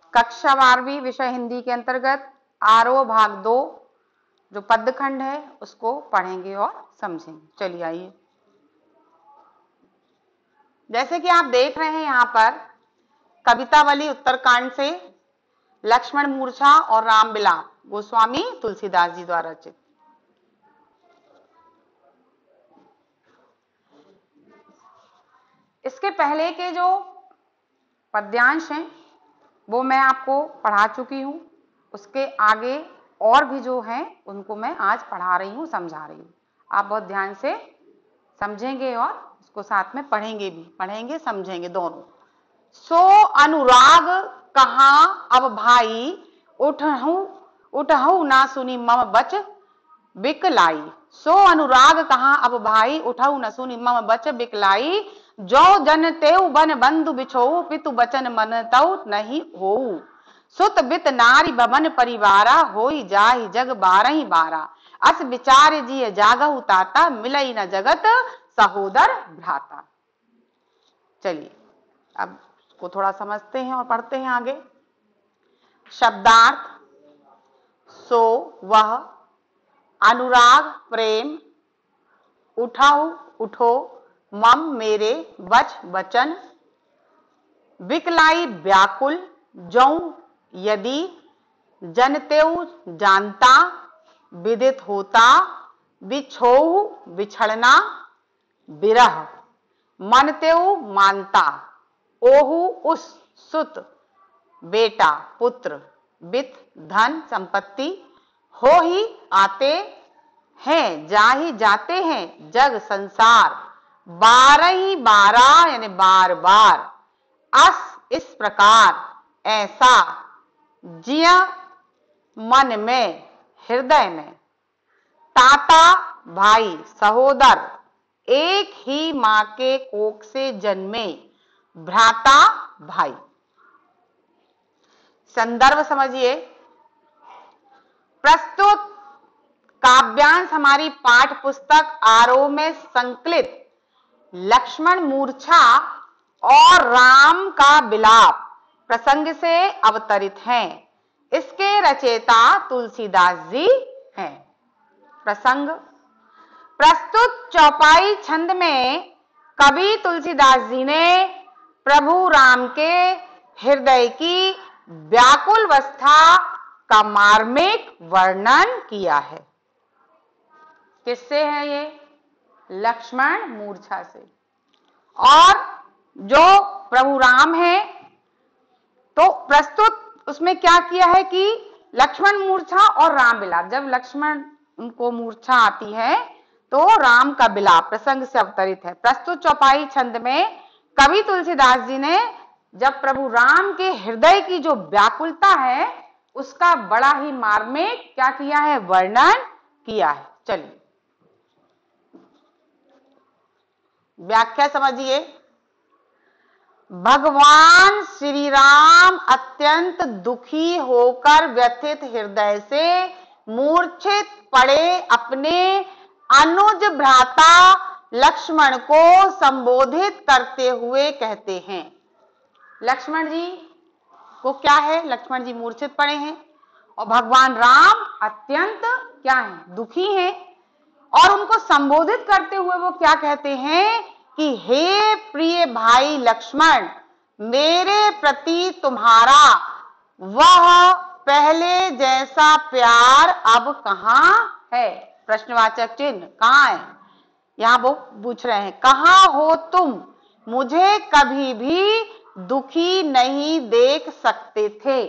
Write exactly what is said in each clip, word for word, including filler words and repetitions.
कक्षा बारहवीं विषय हिंदी के अंतर्गत आरोह भाग दो जो पद्यखंड है उसको पढ़ेंगे और समझेंगे। चलिए आइए। जैसे कि आप देख रहे हैं यहाँ पर कवितावली उत्तरकांड से लक्ष्मण मूर्छा और राम विलाप गोस्वामी तुलसीदास जी द्वारा रचित। इसके पहले के जो पद्यांश हैं वो मैं आपको पढ़ा चुकी हूं। उसके आगे और भी जो हैं उनको मैं आज पढ़ा रही हूं, समझा रही हूं। आप बहुत ध्यान से समझेंगे और उसको साथ में पढ़ेंगे भी, पढ़ेंगे समझेंगे दोनों। सो अनुराग कहाँ अब भाई उठहु उठहु ना सुनी मम बच बिकलाई। सो अनुराग कहाँ अब भाई उठहु न सुनी मम बच बिकलाई। जो जन तेउ बन बंधु बिछोऊ पितु बचन मन तउ नहीं होऊ। सुत बित नारी भवन परिवारा होई जाहि जग बारही बारा। अस विचार जिय जागहु ताता मिलई न जगत सहोदर भ्राता। चलिए अब को थोड़ा समझते हैं और पढ़ते हैं आगे। शब्दार्थ। सो वह, अनुराग प्रेम, उठाओ उठो, मम मेरे, बच वचन, बिकलाई व्याकुल, जौ यदि, जनतेउ जानता, विदित होता, बिछोऊ बिछड़ना, बिरह, मनतेउ मानता, ओहु उस, सुत बेटा पुत्र, वित्त धन संपत्ति, हो ही आते हैं जाहि जाते हैं जग संसार, बारह ही बारह यानी बार बार। अस इस प्रकार, ऐसा, जिया मन में हृदय में, ताता भाई सहोदर, एक ही मां के कोख से जन्मे, भ्राता भाई। संदर्भ समझिए। प्रस्तुत काव्यांश हमारी पाठ पुस्तक आरोह में संकलित लक्ष्मण मूर्छा और राम का विलाप प्रसंग से अवतरित हैं। इसके रचयिता तुलसीदास जी हैं। प्रसंग। प्रस्तुत चौपाई छंद में कवि तुलसीदास जी ने प्रभु राम के हृदय की व्याकुल अवस्था का मार्मिक वर्णन किया है। किससे है ये? लक्ष्मण मूर्छा से। और जो प्रभु राम है तो प्रस्तुत उसमें क्या किया है कि लक्ष्मण मूर्छा और राम विलाप। जब लक्ष्मण उनको मूर्छा आती है तो राम का विलाप प्रसंग से अवतरित है। प्रस्तुत चौपाई छंद में कवि तुलसीदास जी ने जब प्रभु राम के हृदय की जो व्याकुलता है उसका बड़ा ही मार्मिक क्या किया है? वर्णन किया है। चलिए व्याख्या समझिए। भगवान श्री राम अत्यंत दुखी होकर व्यथित हृदय से मूर्छित पड़े अपने अनुज भ्राता लक्ष्मण को संबोधित करते हुए कहते हैं। लक्ष्मण जी को क्या है? लक्ष्मण जी मूर्छित पड़े हैं और भगवान राम अत्यंत क्या है? दुखी हैं। और उनको संबोधित करते हुए वो क्या कहते हैं कि हे प्रिय भाई लक्ष्मण, मेरे प्रति तुम्हारा वह पहले जैसा प्यार अब कहां है? प्रश्नवाचक चिन्ह कहां है? यहां वो पूछ रहे हैं कहां हो तुम? मुझे कभी भी दुखी नहीं देख सकते थे।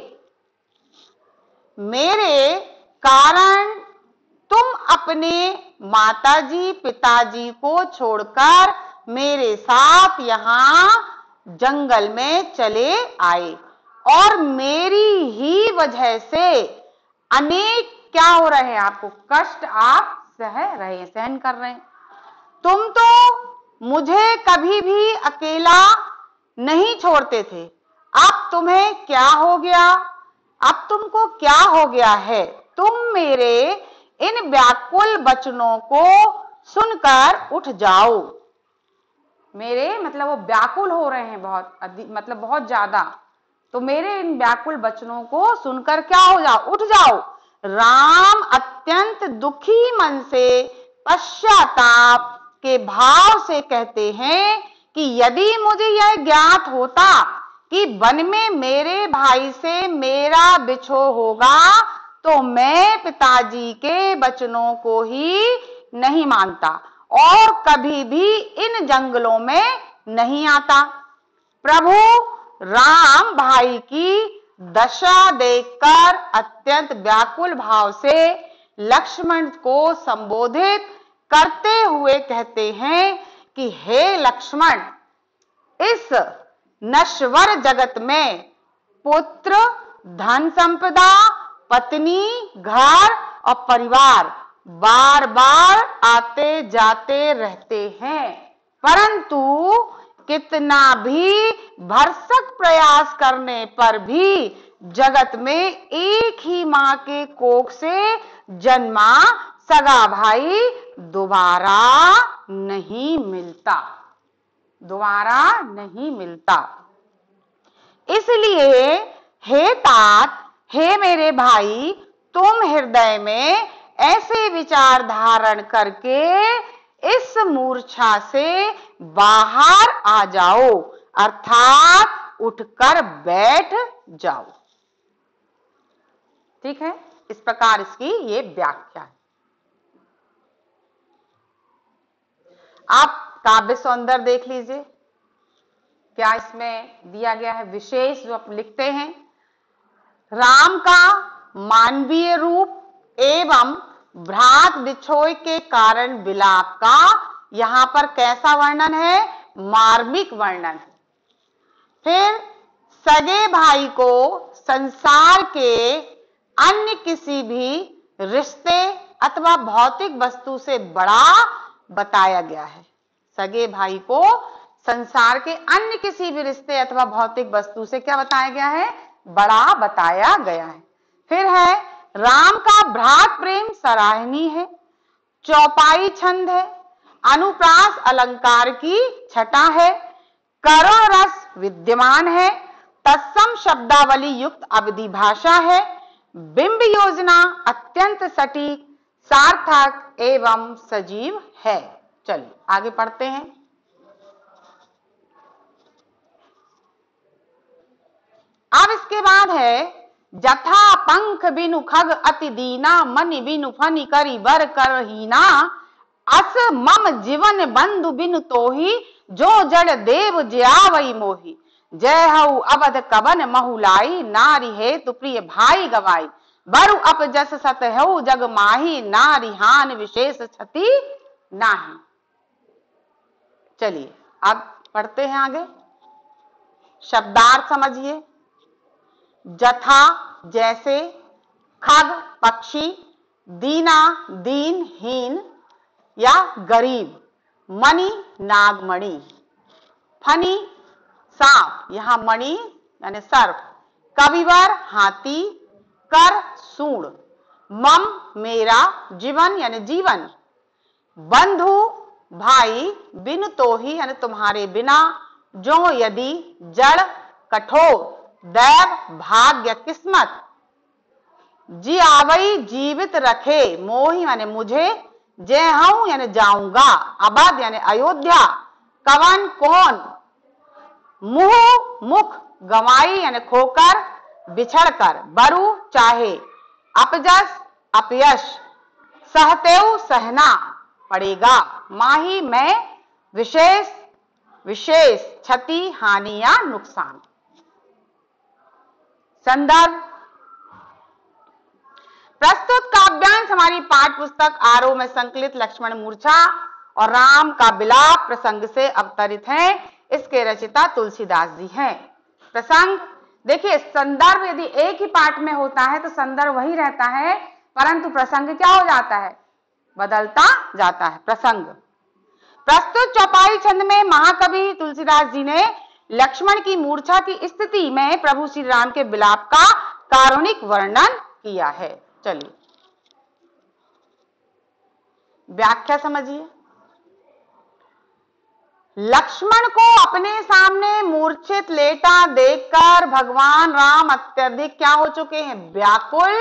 मेरे कारण तुम अपने माताजी पिताजी को छोड़कर मेरे साथ यहां जंगल में चले आए और मेरी ही वजह से अनेक क्या हो रहे हैं? आपको कष्ट आप सह रहे हैं, सहन कर रहे हैं। तुम तो मुझे कभी भी अकेला नहीं छोड़ते थे। अब तुम्हें क्या हो गया? अब तुमको क्या हो गया है? तुम मेरे इन व्याकुल वचनों को सुनकर उठ जाओ। मेरे मतलब वो व्याकुल हो रहे हैं बहुत, मतलब बहुत ज्यादा तो मेरे इन व्याकुल वचनों को सुनकर क्या हो जाओ, उठ जाओ। राम अत्यंत दुखी मन से पश्चाताप के भाव से कहते हैं कि यदि मुझे यह ज्ञात होता कि वन में मेरे भाई से मेरा बिछोह होगा तो मैं पिताजी के वचनों को ही नहीं मानता और कभी भी इन जंगलों में नहीं आता। प्रभु राम भाई की दशा देखकर अत्यंत व्याकुल भाव से लक्ष्मण को संबोधित करते हुए कहते हैं कि हे लक्ष्मण, इस नश्वर जगत में पुत्र, धन संपदा, पत्नी, घर और परिवार बार बार आते जाते रहते हैं, परंतु कितना भी भरसक प्रयास करने पर भी जगत में एक ही मां के कोख से जन्मा सगा भाई दोबारा नहीं मिलता, दोबारा नहीं मिलता। इसलिए हे तात, हे मेरे भाई, तुम हृदय में ऐसे विचार धारण करके इस मूर्छा से बाहर आ जाओ, अर्थात उठकर बैठ जाओ। ठीक है, इस प्रकार इसकी ये व्याख्या है। आप काव्य सौंदर्य देख लीजिए, क्या इसमें दिया गया है विशेष जो आप लिखते हैं। राम का मानवीय रूप एवं भ्रात बिछोह के कारण विलाप का यहां पर कैसा वर्णन है, मार्मिक वर्णन है। फिर सगे भाई को संसार के अन्य किसी भी रिश्ते अथवा भौतिक वस्तु से बड़ा बताया गया है। सगे भाई को संसार के अन्य किसी भी रिश्ते अथवा भौतिक वस्तु से क्या बताया गया है, बड़ा बताया गया है। फिर है राम का भ्रात प्रेम सराहनीय है, चौपाई छंद है, अनुप्रास अलंकार की छटा है, करुण रस विद्यमान है, तत्सम शब्दावली युक्त अवधि भाषा है, बिंब योजना अत्यंत सटीक, सार्थक एवं सजीव है। चलिए आगे पढ़ते हैं। अब इसके बाद है जथा पंख बिनु खग अति दीना, मनि बिनु फनि करी बर करहीना, अस मम जीवन बंधु बिनु तोही, जो जड़ देव ज्यावई मोही, जय हऊ अवध कवन महुलाई, नारी हे तु प्रिय भाई गवाई, बरु अपजस सत हऊ जग माही, नारी हान विशेष क्षति नाही। चलिए अब पढ़ते हैं आगे। शब्दार्थ समझिए। जथा जैसे, खग पक्षी, दीना दीन हीन या गरीब, मणि नागमणि, फनी सांप, यहां मणि यानी सर्प, कविवर हाथी, कर सूंड, मम मेरा, जीवन यानी जीवन, बंधु भाई, बिन तोही यानी तुम्हारे बिना, जो यदि, जड़ कठोर, दैव भाग्य किस्मत, जी आवई जीवित रखे, मोही यानी मुझे, जय हूं यानी जाऊंगा, अवध यानी अयोध्या, कवन कौन, मुंह मुख, गवाई यानी खोकर बिछड़कर, बरु चाहे, अपजस अपयश, सहतेव सहना पड़ेगा, माही मैं, विशेष विशेष, क्षति हानि या नुकसान। संदर्भ। प्रस्तुत काव्यांश हमारी पाठ्य पुस्तक आरोह में संकलित लक्ष्मण मूर्छा और राम का विलाप प्रसंग से अवतरित है। इसके रचिता तुलसीदास जी हैं। प्रसंग देखिए, संदर्भ यदि एक ही पाठ में होता है तो संदर्भ वही रहता है, परंतु प्रसंग क्या हो जाता है, बदलता जाता है प्रसंग। प्रस्तुत चौपाई छंद में महाकवि तुलसीदास जी ने लक्ष्मण की मूर्छा की स्थिति में प्रभु श्री राम के विलाप का कारुणिक वर्णन किया है। चलिए व्याख्या समझिए। लक्ष्मण को अपने सामने मूर्छित लेटा देखकर भगवान राम अत्यधिक क्या हो चुके हैं, व्याकुल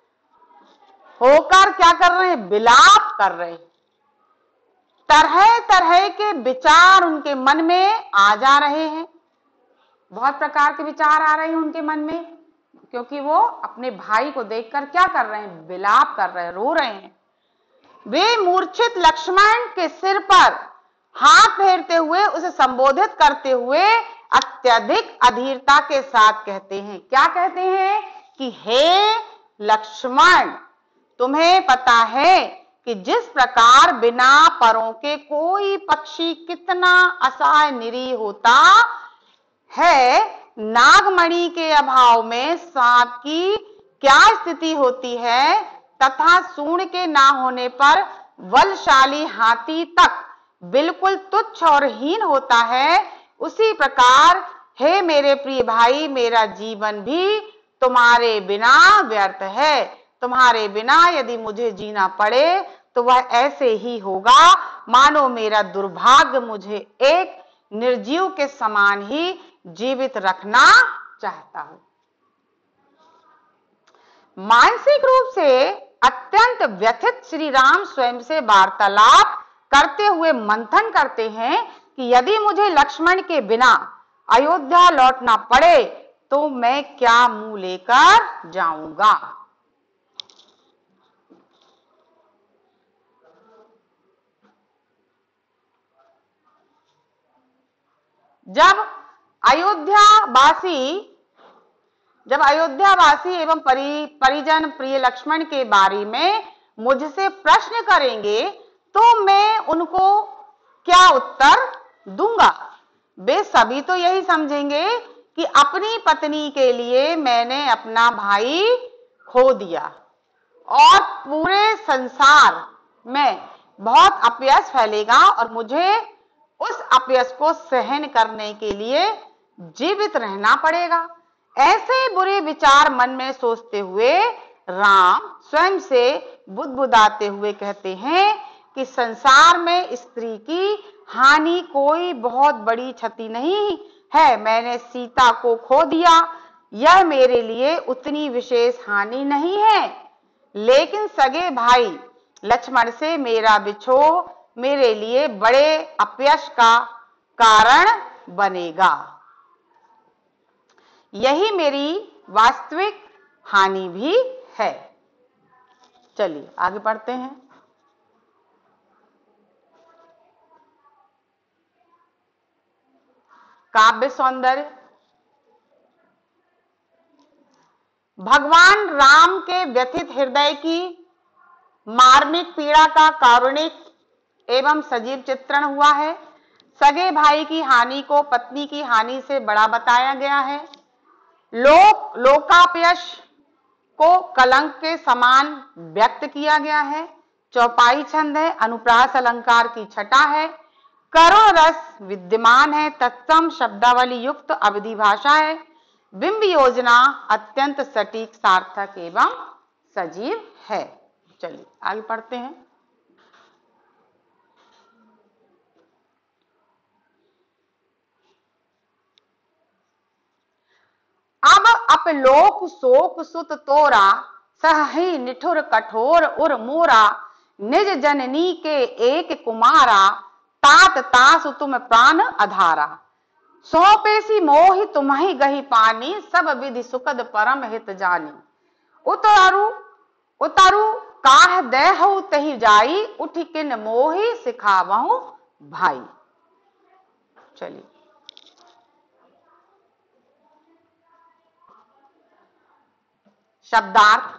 होकर क्या कर रहे हैं, विलाप कर रहे हैं। तरह तरह के विचार उनके मन में आ जा रहे हैं, बहुत प्रकार के विचार आ रहे हैं उनके मन में, क्योंकि वो अपने भाई को देखकर क्या कर रहे हैं, विलाप कर रहे हैं, रो रहे हैं। वे मूर्छित लक्ष्मण के सिर पर हाथ फेरते हुए उसे संबोधित करते हुए अत्यधिक अधीरता के साथ कहते हैं, क्या कहते हैं कि हे लक्ष्मण, तुम्हें पता है कि जिस प्रकार बिना परों के कोई पक्षी कितना असहाय निरीह होता है, नागमणि के अभाव में सांप की क्या स्थिति होती है, तथा सूंड के ना होने पर बलशाली हाथी तक बिल्कुल तुच्छ और हीन होता है, उसी प्रकार हे मेरे प्रिय भाई, मेरा जीवन भी तुम्हारे बिना व्यर्थ है। तुम्हारे बिना यदि मुझे जीना पड़े तो वह ऐसे ही होगा मानो मेरा दुर्भाग्य मुझे एक निर्जीव के समान ही जीवित रखना चाहता हूं। मानसिक रूप से अत्यंत व्यथित श्री राम स्वयं से वार्तालाप करते हुए मंथन करते हैं कि यदि मुझे लक्ष्मण के बिना अयोध्या लौटना पड़े तो मैं क्या मुंह लेकर जाऊंगा। जब अयोध्यावासी जब अयोध्यावासी एवं परि, परिजन प्रिय लक्ष्मण के बारे में मुझसे प्रश्न करेंगे तो मैं उनको क्या उत्तर दूंगा। वे सभी तो यही समझेंगे कि अपनी पत्नी के लिए मैंने अपना भाई खो दिया और पूरे संसार में बहुत अपयश फैलेगा और मुझे उस अपयश को सहन करने के लिए जीवित रहना पड़ेगा। ऐसे बुरे विचार मन में सोचते हुए राम स्वयं से बुदबुदाते हुए कहते हैं कि संसार में स्त्री की हानि कोई बहुत बड़ी क्षति नहीं है। मैंने सीता को खो दिया, यह मेरे लिए उतनी विशेष हानि नहीं है, लेकिन सगे भाई लक्ष्मण से मेरा बिछोह मेरे लिए बड़े अपयश का कारण बनेगा। यही मेरी वास्तविक हानि भी है। चलिए आगे बढ़ते हैं। काव्य सौंदर्य। भगवान राम के व्यथित हृदय की मार्मिक पीड़ा का कारुणिक एवं सजीव चित्रण हुआ है। सगे भाई की हानि को पत्नी की हानि से बड़ा बताया गया है। लोक लोकापयश को कलंक के समान व्यक्त किया गया है। चौपाई छंद है, अनुप्रास अलंकार की छटा है, करुण रस विद्यमान है, तत्सम शब्दावली युक्त अवधि भाषा है, बिंब योजना अत्यंत सटीक सार्थक एवं सजीव है। चलिए आगे पढ़ते हैं। अब अपलोक शोक सुत तोरा, सहहि निठुर कठोर उर मोरा, निज जननी के एक कुमारा, तात तासु तुम प्राण अधारा, सौंपेसी मोहि तुम्हि गही पानी, सब विधि सुखद परम हित जानी, उतारू उतारू काह देहु तहि जाई, उठि किन मोहि सिखावहु भाई। चलिए शब्दार्थ।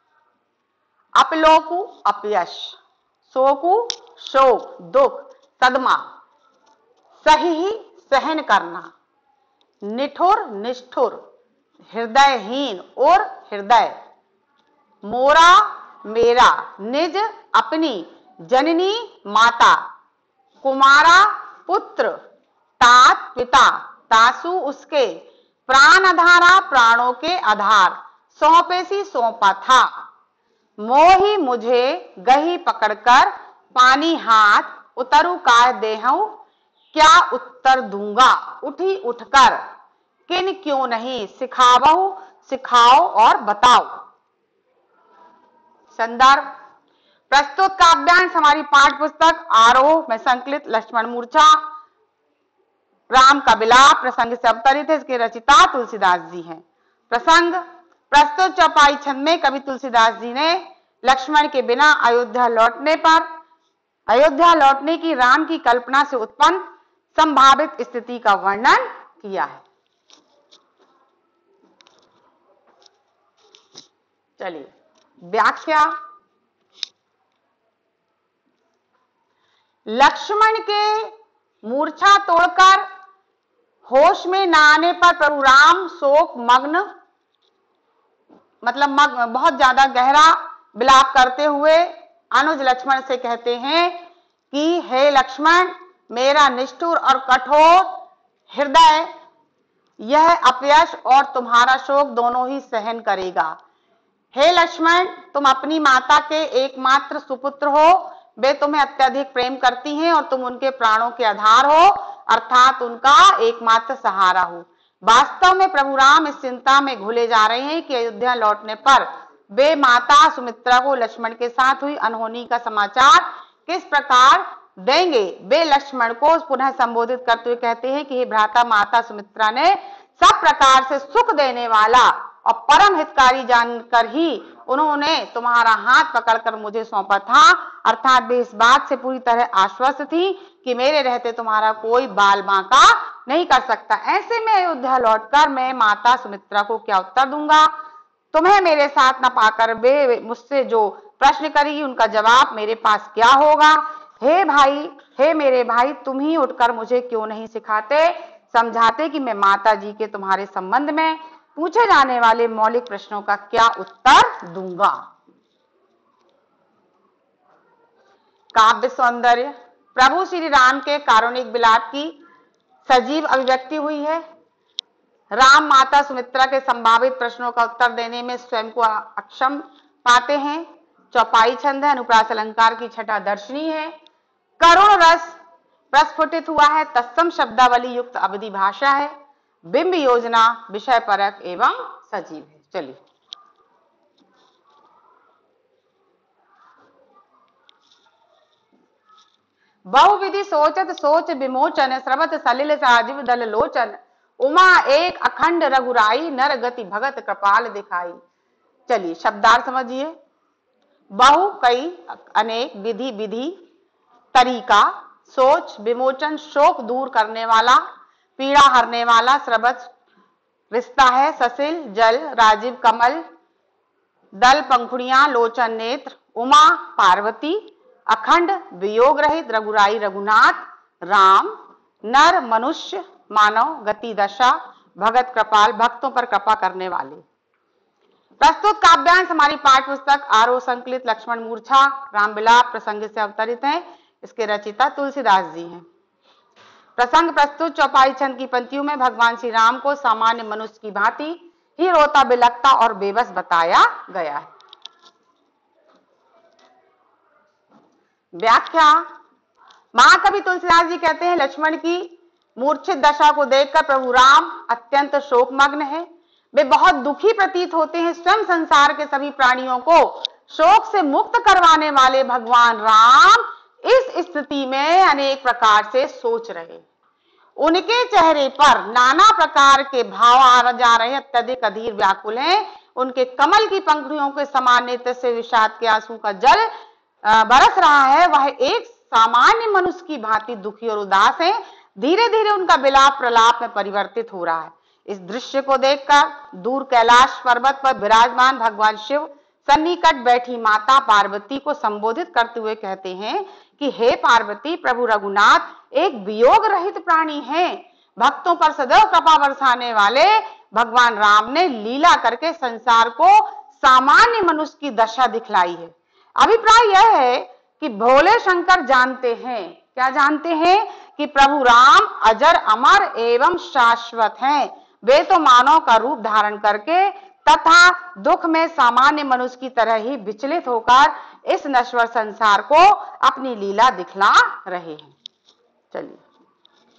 अपलोकु अपयश, शोकु शोक दुख सदमा, सही सहन करना, निठुर निष्ठुर, हृदयहीन और हृदय, मोरा मेरा, निज अपनी, जननी माता, कुमारा पुत्र, तात पिता, तासु उसके, प्राण आधारा प्राणों के आधार, सौंपेसी सौंपा था, मोही मुझे गही पकड़कर, पानी हाथ, उतरु काय देहूं, क्या उत्तर दूंगा। उठी उठकर किन क्यों नहीं, सिखावहु सिखाओ और बताओ। संदर्भ, प्रस्तुत काव्यांश हमारी पाठ्य पुस्तक आरोह में संकलित लक्ष्मण मूर्छा राम का विलाप प्रसंग से अवतरित है। इसके रचिता तुलसीदास जी हैं। प्रसंग, प्रस्तुत चौपाई छंद में कवि तुलसीदास जी ने लक्ष्मण के बिना अयोध्या लौटने पर अयोध्या लौटने की राम की कल्पना से उत्पन्न संभावित स्थिति का वर्णन किया है। चलिए व्याख्या। लक्ष्मण के मूर्छा तोड़कर होश में न आने पर प्रभु राम शोक मग्न मतलब मग्न बहुत ज्यादा गहरा विलाप करते हुए अनुज लक्ष्मण से कहते हैं कि हे लक्ष्मण, मेरा निष्ठुर और कठोर हृदय यह अपयश और तुम्हारा शोक दोनों ही सहन करेगा। हे लक्ष्मण, तुम अपनी माता के एकमात्र सुपुत्र हो, वे तुम्हें अत्यधिक प्रेम करती हैं और तुम उनके प्राणों के आधार हो, अर्थात उनका एकमात्र सहारा हो। वास्तव में प्रभु राम इस चिंता में घुले जा रहे हैं कि अयोध्या लौटने पर वे माता सुमित्रा को लक्ष्मण के साथ हुई अनहोनी का समाचार किस प्रकार देंगे। वे लक्ष्मण को पुनः संबोधित करते हुए कहते हैं कि हे भ्राता, माता सुमित्रा ने सब प्रकार से सुख देने वाला और परम हितकारी जानकर ही उन्होंने तुम्हारा हाथ पकड़कर मुझे सौंपा था, अर्थात वे इस बात से पूरी तरह आश्वस्त थी कि मेरे रहते तुम्हारा कोई बाल बांका नहीं कर सकता। ऐसे में अयोध्या लौटकर मैं माता सुमित्रा को क्या उत्तर दूंगा। तुम्हें मेरे साथ न पाकर वे मुझसे जो प्रश्न करेगी उनका जवाब मेरे पास क्या होगा। हे भाई, हे मेरे भाई, तुम ही उठकर मुझे क्यों नहीं सिखाते, समझाते कि मैं माता जी के तुम्हारे संबंध में पूछे जाने वाले मौलिक प्रश्नों का क्या उत्तर दूंगा। काव्य सौंदर्य, प्रभु श्री राम के कारुणिक विलाप की सजीव अभिव्यक्ति हुई है। राम माता सुमित्रा के संभावित प्रश्नों का उत्तर देने में स्वयं को अक्षम पाते हैं। चौपाई छंद है, अनुप्रास अलंकार की छठा दर्शनी है। करुण रस प्रस्फुटित हुआ है। तत्सम शब्दावली युक्त अवधि भाषा है। बिंब योजना विषय परक एवं सजीव है। चलिए बहुविधि सोचत सोच विमोचन, स्रवत सलिल साजिव दल लोचन, उमा एक अखंड रघुराई, नर गति भगत कृपाल दिखाई। चलिए शब्दार्थ समझिए। बहु कई, अनेक, विधि विधि, तरीका, सोच, विमोचन शोक दूर करने वाला, पीड़ा हरने वाला, स्रवत रिश्ता है, ससिल जल, राजीव कमल, दल पंखुड़ियां, लोचन नेत्र, उमा पार्वती, अखंड वियोग रहित रघुराई रघुनाथ राम, नर मनुष्य मानव, गति दशा, भगत कृपाल भक्तों पर कृपा करने वाले। प्रस्तुत काव्यांश हमारी पाठ्य पुस्तक आरोह संकलित लक्ष्मण मूर्छा राम विलाप प्रसंग से अवतरित है। इसके रचिता तुलसीदास जी हैं। प्रसंग प्रस्तुत चौपाई छंद की पंक्तियों में भगवान श्री राम को सामान्य मनुष्य की भांति ही रोता बिलखता और बेबस बताया गया है। व्याख्या, महाकवि तुलसीदास जी कहते हैं लक्ष्मण की मूर्छित दशा को देखकर प्रभु राम अत्यंत शोकमग्न है। वे बहुत दुखी प्रतीत होते हैं। स्वयं संसार के सभी प्राणियों को शोक से मुक्त करवाने वाले भगवान राम इस स्थिति में अनेक प्रकार से सोच रहे। उनके चेहरे पर नाना प्रकार के भाव आ जा रहे, अत्यधिक अधीर व्याकुल हैं। उनके कमल की पंखुड़ियों के समान नेत्र से विषाद के आंसू का जल बरस रहा है। वह एक सामान्य मनुष्य की भांति दुखी और उदास है। धीरे धीरे उनका विलाप प्रलाप में परिवर्तित हो रहा है। इस दृश्य को देखकर दूर कैलाश पर्वत पर विराजमान भगवान शिव सन्निकट बैठी माता पार्वती को संबोधित करते हुए कहते हैं कि हे पार्वती, प्रभु रघुनाथ एक वियोग रहित प्राणी हैं। भक्तों पर सदैव कृपा बरसाने वाले भगवान राम ने लीला करके संसार को सामान्य मनुष्य की दशा दिखलाई है। अभिप्राय यह है कि भोले शंकर जानते हैं, क्या जानते हैं, कि प्रभु राम अजर अमर एवं शाश्वत हैं। वे तो मानव का रूप धारण करके तथा दुख में सामान्य मनुष्य की तरह ही विचलित होकर इस नश्वर संसार को अपनी लीला दिखला रहे हैं। चलिए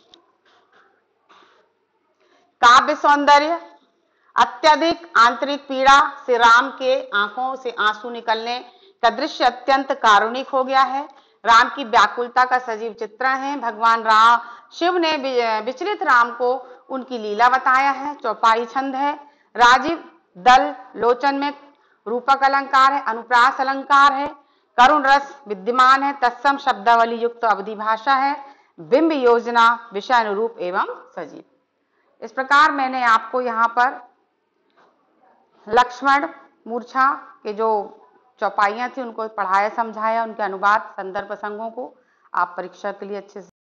काव्य सौंदर्य, अत्यधिक आंतरिक पीड़ा से राम के आंखों से आंसू निकलने का दृश्य अत्यंत कारुणिक हो गया है। राम की व्याकुलता का सजीव चित्रण है। भगवान राम शिव ने विचलित राम को उनकी लीला बताया है। चौपाई छंद है। राजीव दल लोचन में रूपक अलंकार है। अनुप्रास अलंकार है। करुण रस विद्यमान है। तत्सम शब्दावली युक्त अवधि भाषा है। बिंब योजना विषय अनुरूप एवं सजीव। इस प्रकार मैंने आपको यहाँ पर लक्ष्मण मूर्छा के जो चौपाइयां थी उनको पढ़ाया समझाया, उनके अनुवाद संदर्भ प्रसंगों को आप परीक्षा के लिए अच्छे से